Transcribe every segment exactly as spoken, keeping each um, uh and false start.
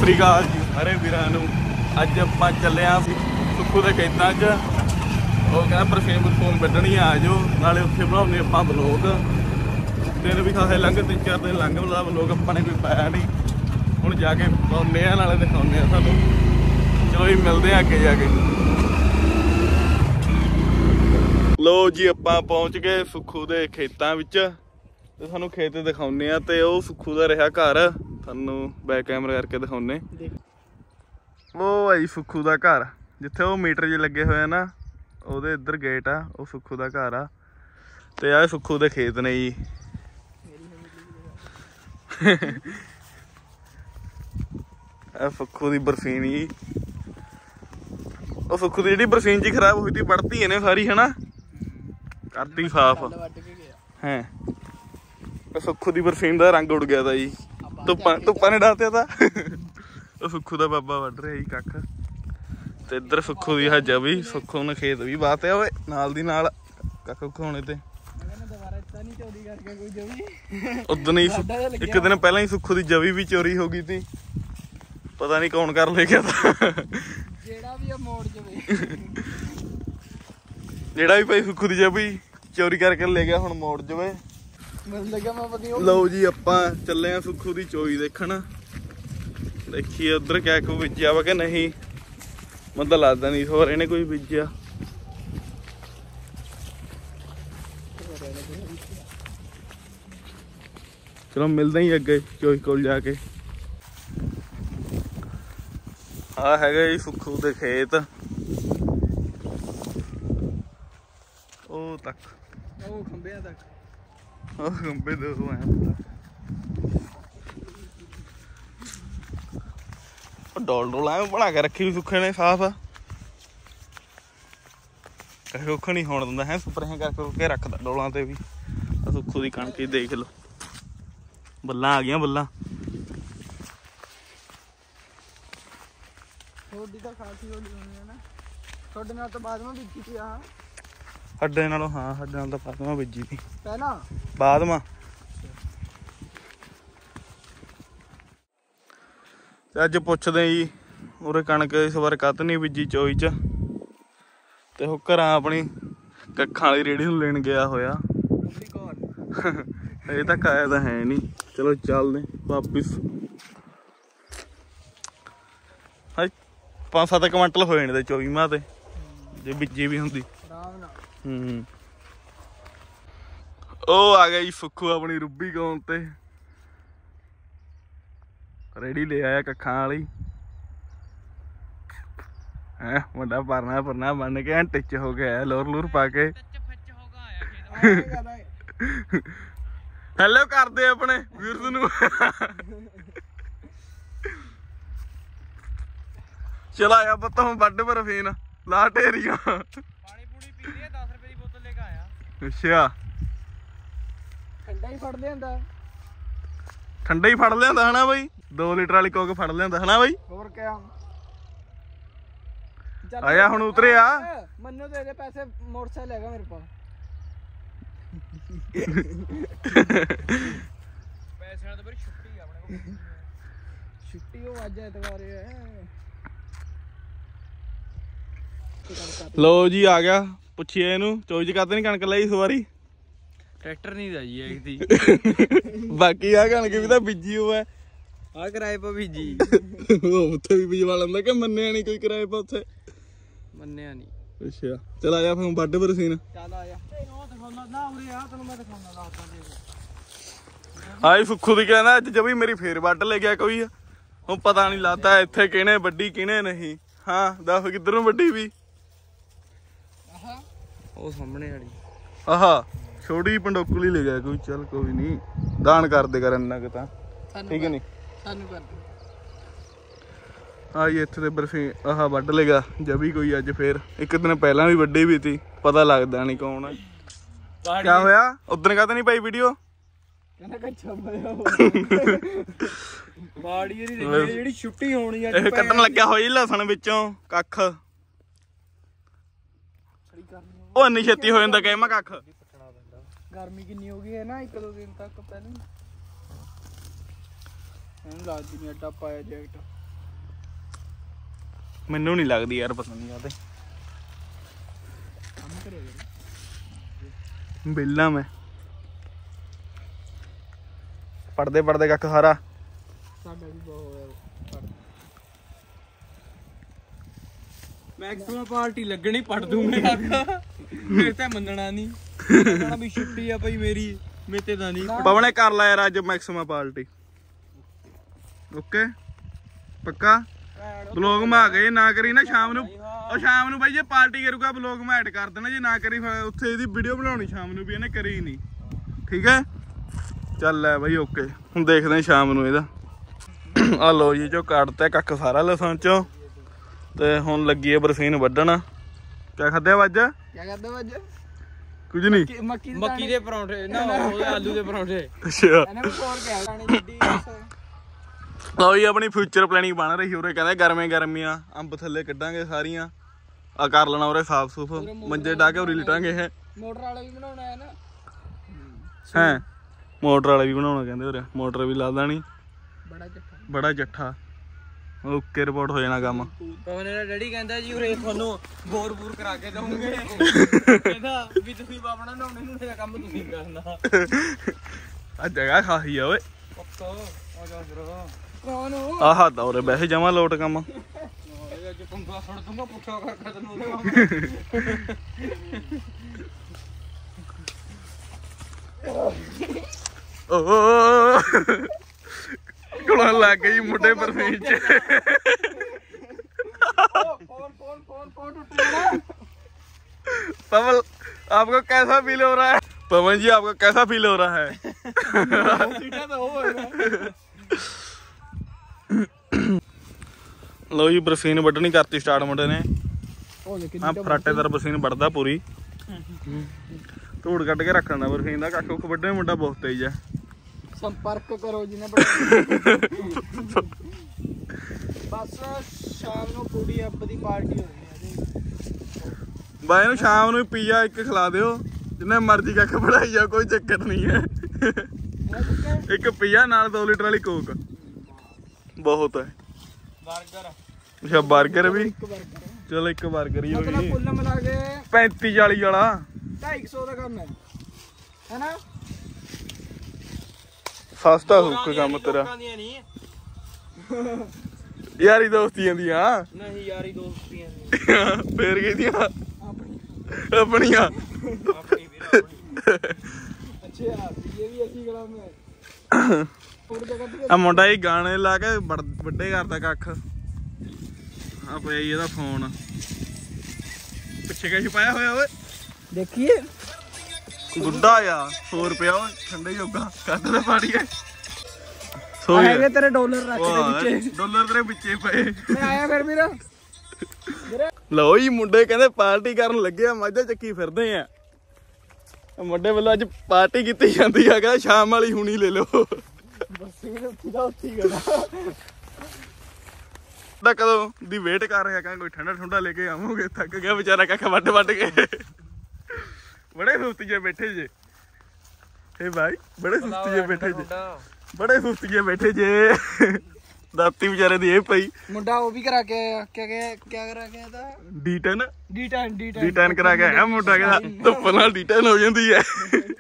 ਸ਼੍ਰੀ ਅਕਾਲ ਜੀ ਸਾਰੇ ਵੀਰਾਂ ਨੂੰ। ਅੱਜ ਆਪਾਂ ਚੱਲੇ ਆਂ ਸੁੱਖੂ ਦੇ ਖੇਤਾਂ 'ਚ। ਉਹ ਕਹਿੰਦਾ ਬਰਸੀਨ ਬਰਸੂਨ ਵੱਢਣੀ ਆ ਜਾਓ, ਨਾਲੇ ਉੱਥੇ ਬਣਾਉਂਦੇ ਆਪਾਂ ਵਲੋਗ। ਦਿਨ ਵੀ ਖਾਸੇ ਲੰਘ, ਤਿੰਨ ਚਾਰ ਦਿਨ ਲੰਘ ਵਾਲਾ ਵਲੋਗ ਆਪਾਂ ਨੇ ਕੋਈ ਪਾਇਆ ਨਹੀਂ। ਹੁਣ ਜਾ ਕੇ ਪਾਉਂਦੇ ਆ, ਨਾਲੇ ਦਿਖਾਉਂਦੇ ਆ ਤੁਹਾਨੂੰ। ਚਲੋ ਜੀ ਮਿਲਦੇ ਆ ਅੱਗੇ ਜਾ ਕੇ। ਲੋ ਜੀ ਆਪਾਂ ਪਹੁੰਚ ਗਏ ਸੁੱਖੂ ਦੇ ਖੇਤਾਂ ਵਿੱਚ ਤੇ ਤੁਹਾਨੂੰ ਖੇਤ ਦਿਖਾਉਂਦੇ ਆ। ਤੇ ਉਹ ਸੁੱਖੂ ਦਾ ਰਿਹਾ ਘਰ, ਤੁਹਾਨੂੰ ਬੈਕ ਕੈਮਰਾ ਕਰਕੇ ਦਿਖਾਉਂਦੇ। ਉਹ ਆਈ ਸੁੱਖੂ ਦਾ ਘਰ, ਜਿੱਥੇ ਉਹ ਮੀਟਰ ਜਿਹੇ ਲੱਗੇ ਹੋਏ ਆ ਨਾ, ਉਹਦੇ ਇੱਧਰ ਗੇਟ ਆ, ਉਹ ਸੁੱਖੂ ਦਾ ਘਰ ਆ। ਤੇ ਆਹ ਸੁੱਖੂ ਦੇ ਖੇਤ ਨੇ ਜੀ। ਇਹ ਸੁੱਖੂ ਦੀ ਬਰਸੀਨ ਜੀ। ਉਹ ਸੁੱਖੂ ਦੀ ਜਿਹੜੀ ਬਰਸੀਨ ਜੀ ਖਰਾਬ ਹੋਈ ਤੀ, ਵੜਤੀ ਇਹਨੇ ਸਾਰੀ, ਹਨਾ ਕਰਤੀ ਸਾਫ਼ ਹੈ। ਸੁੱਖੂ ਦੀ ਬਰਸੀਨ ਦਾ ਰੰਗ ਉੱਡ ਗਿਆ ਤਾ ਜੀ, ਧੁੱਪਾਂ ਧੁੱਪਾਂ ਨੇ ਡਾਹਤਿਆ ਤਾ। ਉਹ ਸੁੱਖੂ ਦਾ ਬਾਬਾ ਵੱਢ ਰਿਹਾ ਜੀ ਕੱਖ। ਤੇ ਇੱਧਰ ਸੁੱਖੂ ਦੀ ਹਜਾ ਵੀ, ਸੁੱਖੂ ਨੇ ਖੇਤ ਵੀ ਬਾਹਤਿਆ ਓਏ ਨਾਲ ਦੀ ਨਾਲ ਕੱਖ ਖਾਉਣੇ ਤੇ। ਉਦਣ ਹੀ ਇੱਕ ਦਿਨ ਪਹਿਲਾਂ ਹੀ ਸੁੱਖੂ ਦੀ ਜਵੀ ਵੀ ਚੋਰੀ ਹੋ ਗਈ ਤੀ, ਪਤਾ ਨਹੀਂ ਕੌਣ ਕਰ ਲੈ ਗਿਆ ਤਾ। ਜਿਹੜਾ ਵੀ ਮੋੜ ਜਵੇ, ਜਿਹੜਾ ਵੀ ਭਾਈ ਸੁੱਖੂ ਦੀ ਜਵੀ ਚੋਰੀ ਕਰਕੇ ਲੈ ਗਿਆ, ਹੁਣ ਮੋੜ ਜਵੇ। ਲਓ ਜੀ ਆਪਾਂ ਚੱਲੇ ਆ ਸੁੱਖੂ ਦੀ ਚੋਈ ਦੇਖਣ। ਦੇਖੀਏ ਉਧਰ ਕਿਆ ਕੋਈ ਬੀਜਿਆ ਵਾ ਕਿ ਨਹੀਂ। ਮੈਨੂੰ ਤਾਂ ਲੱਗਦਾ ਨਹੀਂ ਹੋਰ ਇਹਨੇ ਕੋਈ ਬੀਜਿਆ। ਚਲੋ ਮਿਲਦੇ ਹੀ ਅੱਗੇ ਚੋਈ ਕੋਲ ਜਾ ਕੇ। ਆਹ ਹੈਗਾ ਜੀ ਸੁੱਖੂ ਦੇ ਖੇਤ, ਉਹ ਤੱਕ, ਉਹ ਖੰਭਿਆਂ ਤੱਕ, ਉਹ ਖੰਭੇ ਦੋ ਐ। ਡੋਲ ਡੋਲ ਐ ਬਣਾ ਕੇ ਰੱਖੀ ਵੀ ਸੁੱਖੇ ਨੇ ਸਾਫ਼। ਕਹੇ ਕੁੱਖ ਨੀ ਹੋਣ ਦਿੰਦਾ ਹੈ, ਸਪਰੇਹਾਂ ਕਰਕੇ ਕੇ ਰੱਖਦਾ ਡੋਲਾਂ ਤੇ ਵੀ। ਸੁੱਖੂ ਦੀ ਕਣਕ ਹੀ ਦੇਖ ਲਓ, ਬੱਲਾਂ ਆ ਗਈਆਂ ਬੱਲਾਂ। ਤੁਹਾਡੀ ਤਾਂ ਖਾਸੀ ਹੋਲੀ ਹੋਣੀ ਹੈ ਨਾ, ਤੁਹਾਡੇ ਨਾਲ ਤਾਂ ਬਾਅਦ ਵਿੱਚ ਬੀਜੀ ਤੀ। ਆਹ ਸਾਡੇ ਨਾਲੋਂ, ਹਾਂ ਸਾਡੇ ਨਾਲ ਤਾਂ ਬਾਅਦ ਵਿੱਚ ਬੀਜੀ ਤੀ ਪਹਿਲਾਂ, ਬਾਅਦ ਮਾ। ਤੇ ਅੱਜ ਪੁੱਛਦੇ ਜੀ ਉਰੇ ਕਣਕ ਇਸ ਵਾਰ ਕੱਤ ਨਹੀਂ ਬੀਜੀ ਚੋਈ ਚ। ਤੇ ਉਹ ਘਰਾਂ ਆਪਣੀ ਕੱਖਾਂ ਵਾਲੀ ਰੇਹੜੀ ਨੂੰ ਲੈਣ ਗਿਆ ਹੋਇਆ। ਇਹ ਤੱਕ ਆਇਆ ਤਾਂ ਹੈ ਨੀ। ਚਲੋ ਚੱਲਦੇ ਵਾਪਿਸ। ਹਾਂ ਪੰਜ ਸੱਤ ਕੁਆਂਟਲ ਹੋ ਜਾਣੇ ਤੇ ਚੌਵੀਵਾਂ ਤੇ, ਜੇ ਬੀਜੀ ਵੀ ਹੁੰਦੀ। ਹੂੰ ਉਹ ਆ ਗਿਆ ਜੀ ਸੁੱਖੂ ਆਪਣੀ ਰੁੱਬੀ ਗਾਉਣ ਤੇ। ਰੇੜੀ ਲੈ ਆਇਆ ਕੱਖਾਂ ਵਾਲੀ ਹੈ। ਮੁੰਡਾ ਪਰਨਾ ਪਰਨਾ ਬੰਨ ਕੇ ਟਿੱਚ ਹੋ ਗਿਆ, ਲੋਰ ਲੂਰ ਪਾ ਕੇ। ਹੈਲੋ ਕਰਦੇ ਆਪਣੇ ਵੀਰਸ ਨੂੰ। ਚਲ ਆਇਆ ਪੁੱਤ ਹੁਣ ਵੱਢ ਬਰਫੀਨ ਲਾ ਢੇਰੀਆਂ। ਪਾਣੀ ਪੂਣੀ ਪੀ ਲਿਆ, ਦਸ ਰੁਪਏ ਦੀ ਬੋਤਲ ਲੈ ਕੇ ਆਇਆ। ਅੱਛਾ ਠੰਡਾ ਹੀ ਫੜ ਲਿਆਂਦਾ, ਠੰਡਾ ਹੀ ਫੜ ਲਿਆਂਦਾ ਹਨਾ ਬਾਈ। ਦੋ ਲੀਟਰ ਵਾਲੀ ਕੋਕ ਫੜ ਲਿਆਂਦਾ ਹਨਾ ਬਾਈ। ਹੋਰ ਕਿਆ ਆਇਆ ਹੁਣ ਉਤਰਿਆ। ਮੈਨੂੰ ਦੇ ਦੇ ਪੈਸੇ, ਮੋਟਰਸਾਈਕਲ ਹੈਗਾ ਮੇਰੇ ਪਾਸ। ਪੈਸਿਆਂ ਤਾਂ ਬੜੀ ਛੁੱਟੀ ਆ ਆਪਣੇ ਕੋਲ। ਛੁੱਟੀ ਉਹ ਅੱਜ ਐਤਵਾਰ ਹੈ। ਲੋ ਜੀ ਆ ਗਿਆ, ਪੁੱਛੀਏ ਇਹਨੂੰ ਚੋਈ ਚ ਕਾਹਤੇ ਨੀ ਕਣਕ ਲਈ ਇਸ ਵਾਰੀ। ਟਰੈਕਟਰ ਨਹੀਂ ਦਾ ਜੀ ਐਕਦੀ। ਬਾਕੀ ਆ ਕਣਕ ਵੀ ਤਾਂ ਬੀਜੀ ਹੋਇਆ, ਆ ਕਿਰਾਏ ਪਾ ਬੀਜੀ। ਉੱਥੇ ਵੀ ਬੀਜਵਾ ਲੈਂਦਾ ਕਿ ਮੰਨਿਆ ਨੀ ਕੋਈ ਕਿਰਾਏ ਪਾ ਉੱਥੇ। ਮੰਨਿਆ ਨੀ। ਅੱਛਾ ਚਲ ਆ ਜਾ ਫਿਰ ਵੱਢ ਬਰਸੀਨ। ਚੱਲ ਆ ਜਾ। ਨਾ ਉਰੇ ਆ, ਤੈਨੂੰ ਮੈਂ ਦਿਖਾਉਣਾ ਦੱਸਦਾ। ਆਈ ਸੁੱਖੂ ਦੀ ਕਹਿੰਦਾ ਅੱਜ ਜਵੀ ਮੇਰੀ ਫੇਰ ਵੱਢ ਲੈ ਗਿਆ ਕੋਈ। ਹੁਣ ਪਤਾ ਨੀ ਲੱਗਦਾ ਇੱਥੇ ਕਿਹਨੇ ਵੱਢੀ ਕਿਹਨੇ ਨਹੀਂ। ਹਾਂ ਦੱਸ ਕਿੱਧਰ ਨੂੰ ਵੱਢੀ ਵੀ। ਉਹ ਸਾਹਮਣੇ ਵਾਲੀ ਆਹਾ ਛੋਟੀ ਪੰਡੋਕਲੀ ਲੈ ਗਿਆ ਕੋਈ। ਚੱਲ ਕੋਈ ਨੀ, ਦਾਨ ਕਰਦੇ ਕਰ ਇੰਨਾ ਕੁ ਤਾਂ, ਠੀਕ ਨੀ। ਸਾਨੂੰ ਕਰ ਦੇ ਆਈ ਇੱਥੇ ਤੇ ਬਰਫੀ ਆਹ ਵੱਢ ਲੇਗਾ ਜਵੀ ਕੋਈ ਅੱਜ ਫੇਰ। ਇੱਕ ਦਿਨ ਪਹਿਲਾਂ ਵੀ ਵੱਢੀ ਵੀ ਤੀ, ਪਤਾ ਲੱਗਦਾ ਨੀ ਕੌਣ ਆ। ਕਿਆ ਹੋਇਆ ਉਦਣ ਕਾਹਤੇ ਨੀ ਪਾਈ ਵੀਡੀਓ। ਜਿਹੜੀ ਛੁੱਟੀ ਹੋਣੀ ਆ, ਇਹ ਕੱਟਣ ਲੱਗਿਆ ਹੋਈ ਲਸਣ ਵਿੱਚੋਂ ਕੱਖ। ਉਹ ਇੰਨੀ ਛੇਤੀ ਹੋ ਜਾਂਦਾ ਕਹਿਮਾ ਕੱਖ। ਗਰਮੀ ਕਿੰਨੀ ਹੋ ਗਈ ਹੈ ਨਾ, ਇੱਕ ਦੋ ਦਿਨ ਤੱਕ ਪਹਿਲਾਂ। ਲੱਗਦੀ ਨੀ ਅੱਡਾ ਪਾਇਆ ਜੈਕਟ। ਮੈਨੂੰ ਨਹੀਂ ਲੱਗਦੀ ਯਾਰ, ਪਤਾ ਨਹੀਂ ਕਾਹਤੇ ਬਿੱਲਾ ਮੈਂ ਪੜਦੇ ਪੜਦੇ ਕੱਖ ਸਾਰਾ ਸਾਡਾ ਵੀ ਬਹੁਤ ਮੈਕਸਿਮਮ ਪਾਰਟੀ ਲੱਗਣੀ ਪੜ ਦੂੰਗਾ ਮੇਰੇ ਤਾਂ ਮੰਨਣਾ ਨਹੀਂ ਕਹਿਣਾ ਵੀ ਛੁੱਟੀ ਆ ਭਾਈ ਮੇਰੀ ਮੇਤੇ ਦਾ ਨਹੀਂ। ਪਵਨੇ ਕਰ ਲੈ ਯਾਰ ਅੱਜ ਮੈਕਸਿਮਮ ਪਾਰਟੀ। ਓਕੇ ਪੱਕਾ ਬਲੌਗ ਮੈਂ ਆ ਗਏ ਨਾ ਕਰੀ ਨਾ ਸ਼ਾਮ ਨੂੰ, ਉਹ ਸ਼ਾਮ ਨੂੰ ਬਾਈ ਜੇ ਪਾਰਟੀ ਕਰੂਗਾ ਬਲੌਗ ਮੈਂ ਐਡ ਕਰ ਦੇਣਾ, ਜੇ ਨਾ ਕਰੀ ਫਿਰ ਉੱਥੇ ਇਹਦੀ ਵੀਡੀਓ ਬਣਾਉਣੀ ਸ਼ਾਮ ਨੂੰ ਵੀ ਇਹਨੇ ਕਰੀ ਨਹੀਂ। ਠੀਕ ਹੈ ਚੱਲ ਲੈ ਬਾਈ ਓਕੇ। ਹੁਣ ਦੇਖਦੇ ਹਾਂ ਸ਼ਾਮ ਨੂੰ ਇਹਦਾ। ਆ ਲੋ ਜੀ ਜੋ ਕੱਢਤਾ ਕੱਖ ਸਾਰਾ ਲਸਣ ਚੋਂ ਤੇ ਹੁਣ ਲੱਗੀ ਹੈ ਬਰਸੀਨ ਵੱਢਣ। ਕਿਆ ਖਾਧਿਆ ਵੱਜ? ਕਿਆ ਕਰਦਾ ਵੱਜ? ਕੁਝ ਨਹੀਂ, ਮੱਕੀ ਮੱਕੀ ਦੇ ਪਰੌਂਠੇ ਨਾ ਉਹਦੇ ਆਲੂ ਦੇ ਪਰੌਂਠੇ। ਅੱਛਾ ਇਹਨੇ ਵੀ ਹੋਰ ਕਿਹਾ ਗਾਣੇ ਜਿੱਡੀ ਲਓ ਜੀ ਆਪਣੀ ਫਿਊਚਰ ਪਲੈਨਿੰਗ ਬਣ ਰਹੀ ਉਰੇ। ਕਹਿੰਦੇ ਗਰਮੇ ਗਰਮੀਆਂ ਅੰਬ ਥੱਲੇ ਕੱਢਾਂਗੇ ਸਾਰੀਆਂ, ਆ ਕਰ ਲੈਣਾ ਉਰੇ ਸਾਫ ਸੁਫ, ਮੰਜੇ ਡਾ ਕੇ ਉਰੇ ਲਿਟਾਂਗੇ। ਹੈ ਮੋਟਰ ਵਾਲਾ ਵੀ ਬਣਾਉਣਾ ਹੈ ਨਾ? ਹੈ ਮੋਟਰ ਵਾਲਾ ਵੀ ਬਣਾਉਣਾ ਕਹਿੰਦੇ ਉਰੇ, ਮੋਟਰ ਵੀ ਲਾ ਦੇਣੀ। ਬੜਾ ਚੱਠਾ ਬੜਾ ਚੱਠਾ ਓਕੇ ਰਿਪੋਰਟ ਹੋ ਜਾਣਾ ਕੰਮ। ਪਵਨ ਦਾ ਡੈਡੀ ਕਹਿੰਦਾ ਜੀ ਉਰੇ ਤੁਹਾਨੂੰ ਬੋਰ ਬੂਰ ਕਰਾ ਕੇ ਦਊਂਗੇ, ਕਹਿੰਦਾ ਵੀ ਤੁਸੀਂ ਆਪਣਾ ਨਹਾਉਣੇ ਨੂੰ ਦਾ ਕੰਮ ਤੁਸੀਂ ਕਰਨਾ। ਆ ਜਗ੍ਹਾ ਖਾਸੀ ਆ ਓਏ। ਪੱਕਾ ਆ ਜਾ ਫਿਰ ਕੌਣ ਹੋ? ਆਹ ਹੱਦ ਉਰੇ ਵੈਸੇ ਜਮਾ ਲੋਟ ਕੰਮ। ਅੱਜ ਪੰਗਾ ਫੜ ਦੂੰਗਾ ਪੁੱਠਾ ਕਰਕੇ ਤੈਨੂੰ। ਓ ਕੋਲ ਲੱਗ ਗਈ ਮੁੰਡੇ ਬਰਸੀਨ ਚ। फोन फोन फोन फोन टूट गया। पवन आपको कैसा फील हो रहा है? पवन जी आपको कैसा फील हो रहा है? सीधा तो हो लो जी बरसीन ਵੱਢਣੀ ਕਰਤੀ ਸਟਾਰਟ ਮੁੰਡੇ ਨੇ। ਆ ਫਰਾਟੇਦਾਰ ਬਰਸੀਨ ਵੱਢਦਾ ਪੂਰੀ, ਧੂੜ ਕੱਢ ਕੇ ਰੱਖਣਾ ਬਰਸੀਨ ਦਾ। ਕੱਖ ਕੁੱਖ ਵੱਢਣੇ ਮੁੰਡਾ ਬਹੁਤ ਤੇਜ਼ ਹੈ। संपर्क करो जिन्हें बस शाम ਨੂੰ ਪੂਰੀ ਅੱਬ ਦੀ ਪਾਰਟੀ ਹੋਣੀ ਹੈ। ਬਾਈ ਨੂੰ ਸ਼ਾਮ ਨੂੰ ਪੀਜ਼ਾ ਇੱਕ ਖਿਲਾ ਦਿਓ, ਜਿੰਨੇ ਮਰਜ਼ੀ ਕੱਖ ਬਣਾਈ ਜਾ, ਕੋਈ ਚੱਕਰ ਨਹੀਂ ਹੈ। ਇੱਕ ਪੀਜ਼ਾ ਨਾਲ ਦੋ ਲੀਟਰ ਵਾਲੀ ਕੋਕ ਬਹੁਤ ਹੈ। 버ਗਰ ਅੱਛਾ 버ਗਰ ਵੀ, ਇੱਕ 버ਗਰ ਚਲੋ ਇੱਕ 버ਗਰ ਹੀ ਹੋ ਮਤਲਬ ਗਈ। ਕੁੱਲ ਮਿਲਾ ਕੇ ਪੈਂਤੀ ਚਾਲੀ ਵਾਲਾ ਢਾਈ ਸੌ ਦਾ ਕੰਮ ਹੈ ਹੈਨਾ? ਸਸਤਾ ਸੁੱਕ ਕੰਮ ਤੇਰਾ। ਯਾਰੀ ਦੋਸਤੀਆਂ ਦੀਆਂ ਨਹੀਂ, ਯਾਰੀ ਦੋਸਤੀਆਂ ਨਹੀਂ। ਫੇਰ ਕਿਹਦੀਆਂ? ਆਪਣੀ ਆਪਣੀਆਂ। ਆਪਣੀ ਵੀਰ ਆਪਣੀ। ਅੱਛਾ ਇਹ ਵੀ ਅਸੀਂ ਕਲਾਮ ਹੈ। ਹੋਰ ਜਗ੍ਹਾ ਤੇ ਆ ਮੁੰਡਾ ਹੀ ਗਾਣੇ ਲਾ ਕੇ ਵੱਡੇ ਕਰਦਾ ਕੱਖ। ਆ ਪਿਆ ਇਹਦਾ ਫੋਨ ਪਿੱਛੇ ਕਿਛ ਪਾਇਆ ਹੋਇਆ ਓਏ, ਦੇਖੀਏ। ਗੁੱਡਾ ਆ ਸੌ ਰੁਪਇਆ ਓਏ ਠੰਡੇ ਜੋਗਾ ਕੱਢ ਲੈ ਪਾੜੀਏ। ਸੋ ਹੈਗੇ ਤੇਰੇ ਡਾਲਰ ਰੱਖ ਦੇ ਵਿੱਚ, ਡਾਲਰ ਤੇਰੇ ਵਿੱਚੇ ਪਏ। ਮੈਂ ਆਇਆ ਫਿਰ ਵੀਰ। ਲਓ ਜੀ ਮੁੰਡੇ ਕਹਿੰਦੇ ਪਾਰਟੀ ਕਰਨ ਲੱਗੇ ਆ, ਮਾਝਾ ਚੱਕੀ ਫਿਰਦੇ ਆ। ਮੁੰਡੇ ਵੱਲੋਂ ਅੱਜ ਪਾਰਟੀ ਕੀਤੀ ਜਾਂਦੀ ਆ, ਕਹਿੰਦਾ ਸ਼ਾਮ ਵਾਲੀ ਹੁਣੀ ਲੈ ਲਓ। ਕਦੋਂ ਦੀ ਵੇਟ ਕਰ ਰਿਹਾ, ਕਹਿੰਦਾ ਕੋਈ ਠੰਡਾ ਠੰਡਾ ਲੈ ਕੇ ਆਵਾਂਗੇ। ਥੱਕ ਗਿਆ ਵਿਚਾਰਾ ਕੱਖ ਵੱਢ ਵੱਢ ਕੇ। ਬੜੇ ਸੁਸਤੀ ਜੇ ਬੈਠੇ ਜੇ ਇਹ ਭਾਈ, ਬੜੇ ਸੁਸਤੀ ਜੇ ਬੈਠੇ ਜੇ, ਬੜੇ ਸੁਸਤੀ ਜੇ ਬੈਠੇ ਜੇ। ਦਾਤੀ ਵਿਚਾਰੇ ਦੀ ਇਹ ਪਈ। ਮੁੰਡਾ ਉਹ ਵੀ ਕਰਾ ਕੇ ਆਇਆ, ਕਿਆ ਕਿਆ ਕਿਆ ਕਰਾ ਕੇ ਆਇਆ ਤਾ? D ten D ten D ten D ten ਕਰਾ ਕੇ ਆਇਆ ਮੁੰਡਾ, ਕਹਿੰਦਾ ਧੁੱਪ ਨਾਲ ਡੀ ਟੈਨ ਹੋ ਜਾਂਦੀ ਹੈ।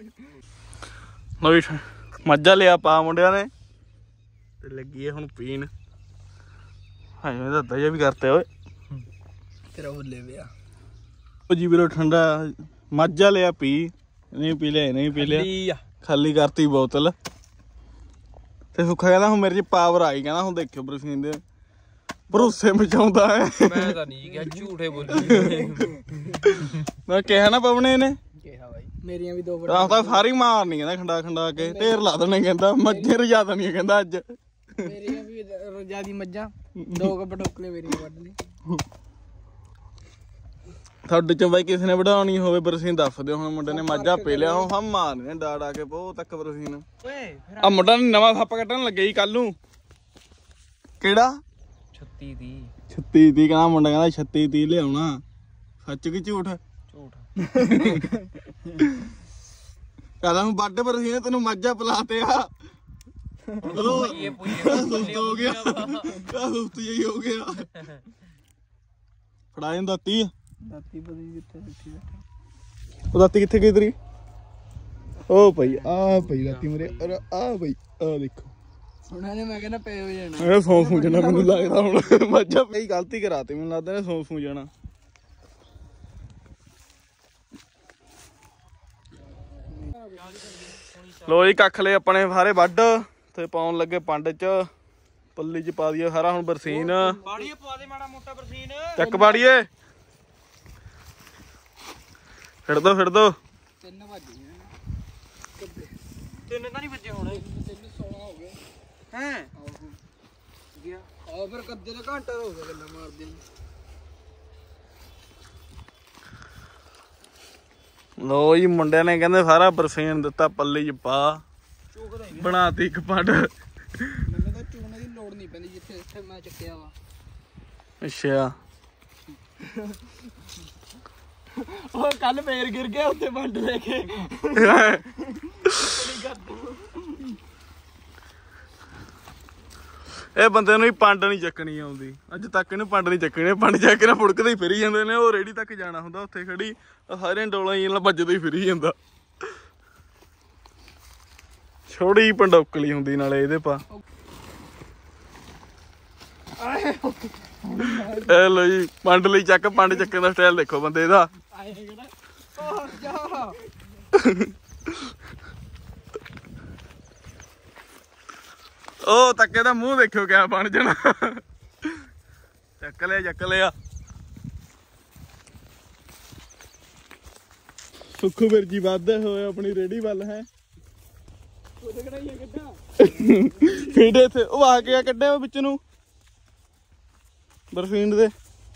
ਲੋ ਮੱਝਾ ਲਿਆ ਪਾ ਮੁੰਡਿਆਂ ਨੇ ਤੇ ਲੱਗੀ ਹੈ ਹੁਣ ਪੀਣ। ਹਾਂ ਮੈਂ ਦੱਦਾ ਜਿਹਾ ਵੀ ਕਰਤੇ ਓਏ ਤੇਰਾ ਹੁੱਲੇ ਵਿਆ। ਉਹ ਜੀ ਵੀਰੋ ਠੰਡਾ ਮੱਝਾ ਲਿਆ ਪੀ, ਨਹੀਂ ਪੀ ਲਿਆ ਨਹੀਂ ਪੀ ਲਿਆ, ਖਾਲੀ ਕਰਤੀ ਬੋਤਲ। ਤੇ ਸੁੱਖਾ ਕਹਿੰਦਾ ਹੁਣ ਮੇਰੇ ਚ ਪਾਵਰ ਆ ਗਈ, ਕਹਿੰਦਾ ਹੁਣ ਦੇਖਿਓ ਬਰਸੀਨ ਦੇ ਭਰੋਸੇ ਮਚਾਉਂਦਾ ਹੈ। ਮੈਂ ਤਾਂ ਨਹੀਂ ਕਿਹਾ, ਝੂਠੇ ਬੋਲੀ। ਮੈਂ ਕਿਹਾ ਨਾ ਪਵਨੇ ਨੇ ਕਿਹਾ ਬਾਈ, ਮੇਰੀਆਂ ਵੀ ਦੋ ਰਾਤ ਤਾਂ ਸਾਰੀ ਮਾਰਨੀ ਕਹਿੰਦਾ, ਖੰਡਾ ਖੰਡਾ ਕੇ ਢੇਰ ਲਾ ਦੇਣੇ ਕਹਿੰਦਾ, ਮੱਝੇ ਰਜਾ ਦੇਣੀ ਕਹਿੰਦਾ ਅੱਜ। ਮੇਰੀਆਂ ਵੀ ਰਜਾਦੀ ਮੱਝਾਂ ਦੋ ਕ ਬਟੋਕਲੇ ਮੇਰੀਆਂ ਵੱਢ ਲਈ। ਤੁਹਾਡੇ ਚ ਬਾਈ ਕਿਸੇ ਨੇ ਵਧਾਉਣੀ ਹੋਵੇ ਬਰਸੀਨ ਦੱਸ ਦਿਓ। ਹੁਣ ਮੁੰਡੇ ਨੇ ਮਾਝਾ ਪੀ ਲਿਆ, ਹੁਣ ਹਮ ਮਾਰਨੇ ਡਾ ਡਾ ਕੇ ਬਹੁਤ ਤੱਕ ਬਰਸੀਨ। ਓਏ ਆ ਮੁੰਡਾ ਨਵਾਂ ਸੱਪ ਕੱਟਣ ਲੱਗੇ ਜੀ ਕੱਲ ਨੂੰ। ਕਿਹੜਾ? ਛੱਤੀ ਦੀ ਛੱਤੀ ਦੀ ਕਹਿੰਦਾ ਮੁੰਡਾ, ਕਹਿੰਦਾ ਛੱਤੀ ਦੀ ਲਿਆਉਣਾ। ਸੱਚ ਕਿ ਝੂਠ? ਝੂਠ। ਕਹਿੰਦਾ ਹੁਣ ਵੱਡ ਬਰਸੀਨ ਤੈਨੂੰ ਮਾਝਾ ਪਿਲਾਤੇ ਆ। ਇਹ ਪੁੱਛੇ ਸੁਸਤ ਹੋ ਗਿਆ, ਸੁਸਤ ਜਿਹੀ ਹੋ ਗਿਆ। ਫੜਾ ਜਾਂਦਾ ਦਾਤੀ ਦਾਤੀ ਪਤਾ ਨਹੀਂ ਕਿੱਥੇ ਬੈਠੀ ਬੈਠੀ ਉਹ ਦਾਤੀ ਕਿੱਥੇ ਗਈ ਤੇਰੀ ਉਹ ਪਈ ਆ ਪਈ ਦਾਤੀ ਮੇਰੇ ਔਰ ਆ ਪਈ ਆ ਦੇਖੋ ਹੁਣ ਨੇ ਮੈਂ ਕਹਿੰਦਾ ਪਏ ਹੋ ਜਾਣਾ ਇਹ ਸੌਂ ਸੂ ਜਾਣਾ ਮੈਨੂੰ ਲੱਗਦਾ ਹੁਣ ਮੱਝਾਂ ਪਈ ਗਲਤੀ ਕਰਾਤੀ ਮੈਨੂੰ ਲੱਗਦਾ ਨੇ ਸੌਂ ਸੂ ਜਾਣਾ ਲੋ ਜੀ ਕੱਖ ਲਏ ਆਪਣੇ ਸਾਰੇ ਵੱਢ ਤੇ ਪਾਉਣ ਲੱਗੇ ਪੰਡ ਚ ਪੱਲੀ ਚ ਪਾ ਦਈਏ ਸਾਰਾ ਹੁਣ ਬਰਸੀਨ ਬਾੜੀਏ ਪਵਾ ਦੇ ਮਾੜਾ ਮੋਟਾ ਬਰਸੀਨ ਚੱਕ ਬਾੜੀਏ ਫਿੜ ਦੋ ਫਿੜ ਦੋ ਤਿੰਨ ਵੱਜ ਗਏ ਤਿੰਨ ਤਾਂ ਨਹੀਂ ਵੱਜੇ ਹੋਣੇ ਤਿੰਨ ਸੋਲਾਂ ਹੋ ਗਏ ਹੈ ਆਹੋ ਗਿਆ ਆ ਫਿਰ ਕੱਦੇ ਦਾ ਘੰਟਾ ਹੋ ਗਿਆ ਗੱਲਾਂ ਮਾਰਦੇ ਨੂੰ ਲੋ ਜੀ ਮੁੰਡਿਆਂ ਨੇ ਕਹਿੰਦੇ ਸਾਰਾ ਬਰਸੀਨ ਦਿੱਤਾ ਪੱਲੀ ਚ ਪਾ ਬਣਾਤੀ ਇੱਕ ਪੰਡ ਮੈਨੂੰ ਤਾਂ ਚੂਨੇ ਦੀ ਲੋੜ ਨਹੀਂ ਪੈਂਦੀ ਜਿੱਥੇ ਇੱਥੇ ਮੈਂ ਚੱਕਿਆ ਵਾ ਅੱਛਾ ਉਹ ਕੱਲ ਫੇਰ ਗਿਰ ਗਿਆ ਉੱਥੇ ਪੰਡ ਲੈ ਕੇ ਇਹ ਬੰਦੇ ਨੂੰ ਹੀ ਪੰਡ ਨਹੀਂ ਚੱਕਣੀ ਆਉਂਦੀ ਅੱਜ ਤੱਕ ਇਹਨੂੰ ਪੰਡ ਨਹੀਂ ਚੱਕਣੀ ਪੰਡ ਚੱਕ ਕੇ ਨਾ ਫੁੜਕਦੇ ਹੀ ਫਿਰੀ ਜਾਂਦੇ ਨੇ ਉਹ ਰੇੜੀ ਤੱਕ ਜਾਣਾ ਹੁੰਦਾ ਉੱਥੇ ਖੜੀ ਸਾਰਿਆਂ ਡੋਲਾਂ ਹੀ ਨਾਲ ਵੱਜਦੇ ਹੀ ਫਿਰੀ ਜਾਂਦਾ ਛੋੜੀ ਪੰਡੋਕਲੀ ਹੁੰਦੀ ਨਾਲੇ ਇਹਦੇ ਪਾ ਇਹ ਲੋ ਜੀ ਪੰਡ ਲਈ ਚੱਕ ਪੰਡ ਚੱਕਣ ਦਾ ਸਟਾਈਲ ਦੇਖੋ ਬੰਦੇ ਦਾ ਉਹ ਤੱਕੇ ਦਾ ਮੂੰਹ ਦੇਖਿਓ ਕਿਆ ਬਣ ਜਾਣਾ ਚੱਕ ਲਿਆ ਚੱਕ ਲਿਆ ਸੁੱਖੂ ਵੀਰ ਜੀ ਵੱਧਦੇ ਹੋਏ ਆਪਣੀ ਰੇੜੀ ਵੱਲ ਹੈ ਉਹਦੇ ਕਢਾਈਆਂ ਕੱਢਾ ਫੀਡੇ ਇੱਥੇ ਉਹ ਆ ਕੇ ਕੱਢਿਆ ਵਿੱਚ ਨੂੰ ਬਰਫੀਨ ਦੇ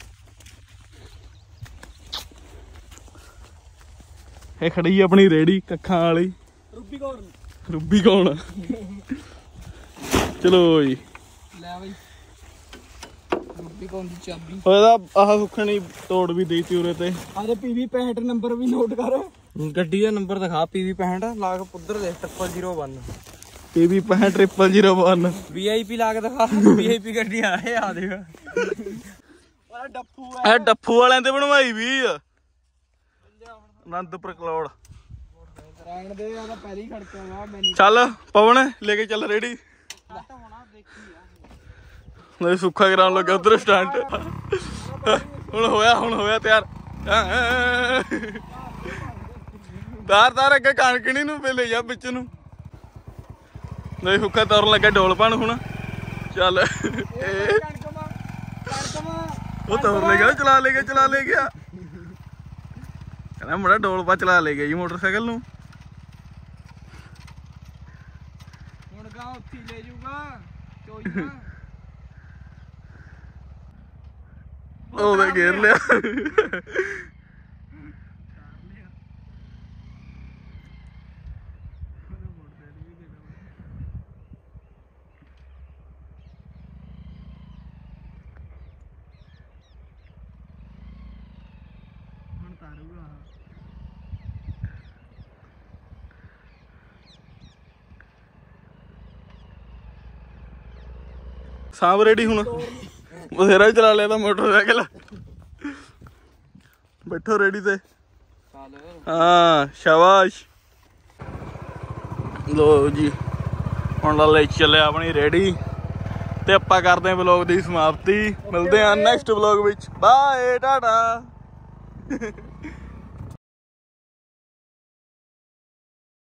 ਇਹ ਖੜੀ ਆਪਣੀ ਰੇੜੀ ਕੱਖਾਂ ਵਾਲੀ ਰੂਬੀ ਕੌਣ ਰੂਬੀ ਕੌਣ ਚਲੋ ਜੀ ਲੈ ਬਈ ਰੂਬੀ ਕੌਣ ਦੀ ਚਾਬੀ ਉਹਦਾ ਆਹ ਸੁੱਖਣੀ ਤੋੜ ਵੀ ਦੇਤੀ ਉਰੇ ਤੇ ਆਦੇ ਪੀਵੀ ਪੈਂਹਠ ਨੰਬਰ ਵੀ ਨੋਟ ਕਰ ਗੱਡੀ ਦਾ ਨੰਬਰ ਦਿਖਾ ਪੀਵੀ ਪੈਂਹਠ ਲਾਗ ਪੁੱਧਰ ਦੇ ਟ੍ਰਿਪਲ ਜ਼ੀਰੋ ਵਨ ਪੀਵੀ ਪੈਂਹਠ ਟ੍ਰਿਪਲ ਜ਼ੀਰੋ ਵਨ ਵੀਆਈਪੀ ਲਾਗ ਦਿਖਾ ਵੀਆਈਪੀ ਗੱਡੀ ਆਏ ਆ ਦੇਖ ਆ ਡੱਫੂ ਇਹ ਡੱਫੂ ਵਾਲਿਆਂ ਤੇ ਬਣਵਾਈ ਵੀ ਆ ਅਨੰਦਪੁਰ ਕਲੌੜ ਰਹਿਣ ਦੇ ਉਹਦਾ ਪਹਿਲੇ ਹੀ ਖੜਕਿਆ ਵਾ ਮੈਨੂੰ ਚੱਲ ਪਵਨ ਲੈ ਕੇ ਚੱਲ ਰੇੜੀ ਹੋਣਾ ਦੇਖੀ ਆ ਨਹੀਂ ਸੁੱਖਾ ਕਰਾਉਣ ਲੱਗਾ ਉਧਰ ਸਟੰਟ ਹੁਣ ਹੋਇਆ ਹੁਣ ਹੋਇਆ ਤਿਆਰ ਤਾਰ ਤਾਰ ਅੱਗੇ ਕਣਕਣੀ ਨੂੰ ਲੈ ਜਾ ਵਿੱਚ ਨੂੰ ਨਹੀਂ ਸੁੱਖਾ ਤੁਰਨ ਲੱਗਾ ਡੋਲ ਪਾਣ ਹੁਣ ਚੱਲ ਉਹ ਤੁਰ ਲੈ ਗਿਆ ਚਲਾ ਲੈ ਗਿਆ ਚਲਾ ਲੈ ਗਿਆ ਕਹਿੰਦਾ ਮੁੰਡਾ ਡੋਲ ਪਾ ਚਲਾ ਲੈ ਗਿਆ ਜੀ ਮੋਟਰਸਾਈਕਲ ਨੂੰ ਹੁਣ ਗਾ ਉੱਥੇ ਲੈ ਜਾਊਗਾ ਚੋਈਆ ਉਹਦੇ ਘੇਰ ਲਿਆ ਹੁਣ ਤਾਰੂਗਾ ਸਾਂਭ ਰੇੜੀ ਹੁਣ ਬਥੇਰਾ ਚਲਾ ਲਿਆ ਤਾਂ ਮੋਟਰਸਾਈਕਲ ਬੈਠੋ ਰੇੜੀ ਤੇ ਹਾਂ ਸ਼ਾਬਾਸ਼ ਲੋ ਜੀ ਹੁਣ ਲਾ ਲੈ ਚੱਲਿਆ ਆਪਣੀ ਰੇੜੀ ਤੇ ਆਪਾਂ ਕਰਦੇ ਹਾਂ ਵਲੌਗ ਦੀ ਸਮਾਪਤੀ ਮਿਲਦੇ ਹਾਂ ਨੈਕਸਟ ਵਲੌਗ ਵਿੱਚ ਬਾਏ ਟਾਟਾ